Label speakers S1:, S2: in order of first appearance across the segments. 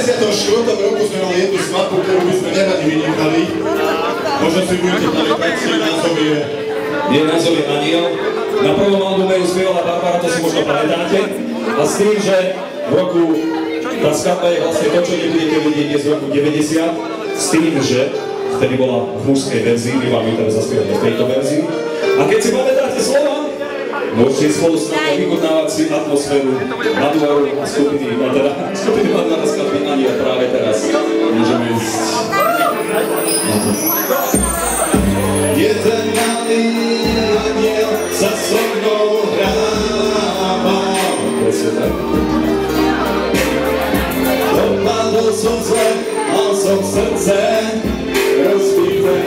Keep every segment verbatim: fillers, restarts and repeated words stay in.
S1: deväťdesiatom štvrtom roku sme mali jednu svadbu, ktorú by sme neradi vynechali. Možno si budete pamätať, si názov je...
S2: Je názov je Aniel. Na prvom albume ju spievala Barbara, to si možno pamätáte. A s tým, že v roku... Tá skladba je vlastne to, čo nebudete vidieť, je z roku deväťdesiat. S tým, že vtedy bola v mužskej verzii, my vám ju teraz zaspievame v tejto verzii. A keď si pamätáte slova, môžete spolu s nami vykonávať si atmosféru Nadvaru a skupiny, a teda skupiny Nadvaru a skladby Aniel práve teraz. Môžeme ísť na to.
S1: Jeden malý aniel sa so mnou hráva.
S2: Presne tak.
S1: Dopadol som zle, mal som srdce rozbité.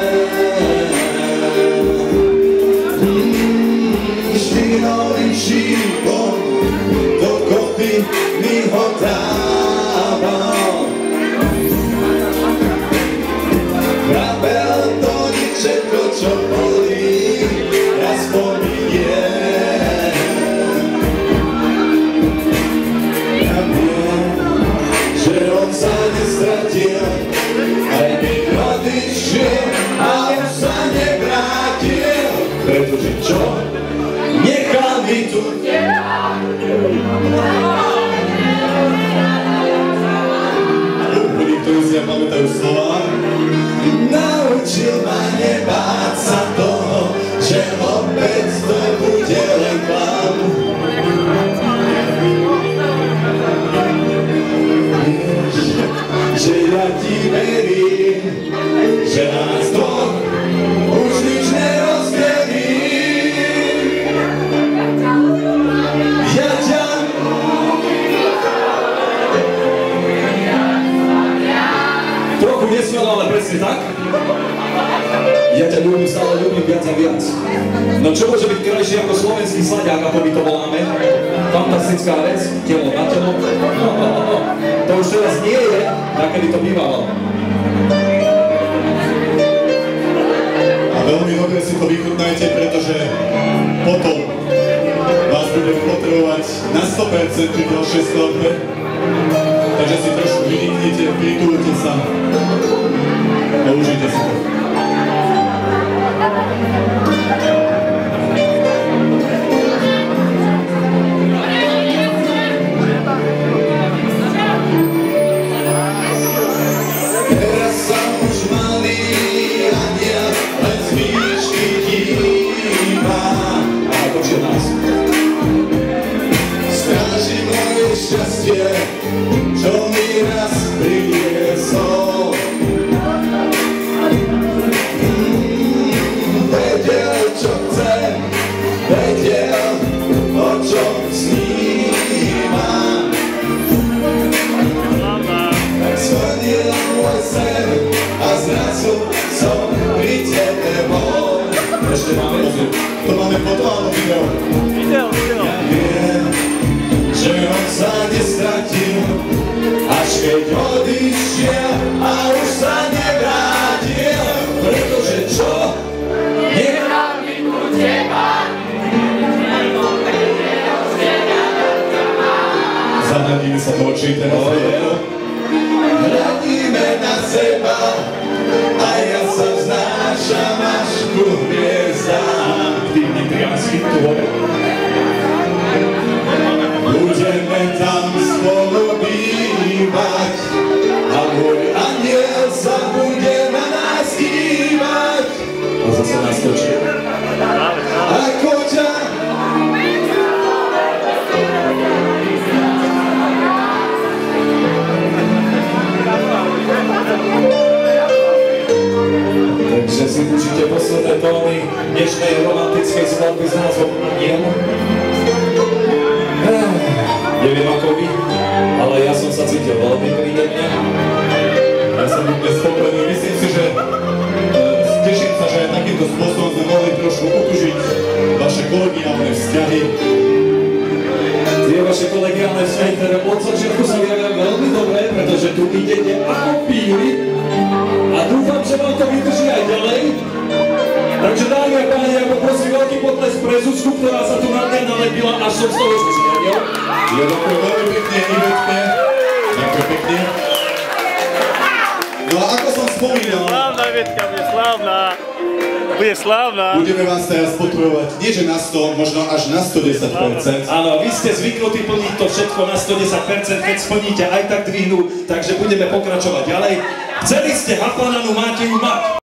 S1: Štyrovým šípom dokopy mi ho dával. Vrabel to nič všetko, čo bolí, raz pominie. Ja viem, že on sa nestratil, aj keď odišiel a už sa nevrátil. Pretože čo? Nechal mi tu teba. Úplne, ktorí si ja pamätajú slova. Naučil ma nebáť sa toho, že opäť to bude len klam. Vieš, že ja ti verím, že nás dvoch už nič nerozdelí. Ja ťa
S2: Trochu nesmiel, ale presne tak. Ja ťa ľúbim, stále ľúbim viac a viac. No čo môže byť krajšie ako slovenský slaďák, ako my to voláme? Fantastická vec, telo na telo. No, no, no. To už teraz nie je, tak kedy to bývalo.
S1: A veľmi dobre si to vychutnajte, pretože potom vás budem potrebovať na sto percent pri ďalšej skladbe. Takže si trošku vydýchnite, pritúlte sa a užite si to. Teraz sa už malý aniel len z výšky díva.
S2: A počuj nás.
S1: Stráži moje šťastie, čo mi raz priniesol. Mm, vedel, čo chcem, vedel, o čom snímam. Splnil môj sen a zrazu som pri tebe bol.
S2: Ešte máme muziku.
S1: To máme foto alebo video?
S3: Video, video.
S1: Ja viem, že on sa nestratil, až keď odišiel a už sa nevrátil. Pretože čo? Nechal mi tu teba. Zahľadíme sa do očí teraz. Hľadíme na seba a ja sa vznášam až ku hviezdám.
S2: Tým triasky tvoje.
S1: Budeme tam spolu bývať a môj aniel sa bude na nás dívať.
S2: A zase nás točí.
S1: Ako ťa
S2: Takže si určite posledné tóny dnešnej romantickej skladby s názvom Aniel. Neviem ako vy, ale ja som sa cítil veľmi príjemne.
S1: Ja som dnes spokojný. Myslím si, že e, teším sa, že aj takýmto spôsobom sme mohli trošku utužiť vaše kolegiálne vzťahy.
S2: Tie vaše kolegiálne vzťahy, ktoré od začiatku sa javia veľmi dobre, pretože tu idete ako píly a dúfam, že vám to vydrží aj ďalej. Takže dámy a páni, ako prosím veľký potles pre Zuzku, ktorá sa tu na mňa nalepila, až som z toho zčiaril.
S1: Ja ďakujem veľmi pekne Ivetke. Ďakujem pekne. No a ako som spomínal,
S3: Slávna Vietka, bude slávna. Bude slávna.
S1: budeme vás teraz podporovať, nie že na sto, možno až na sto desať percent.
S2: Áno, vy ste zvyknutí plniť to všetko na sto desať percent, keď splníte aj tak dvihnú, takže budeme pokračovať ďalej. Chceli ste Haplananu, máte ju mať.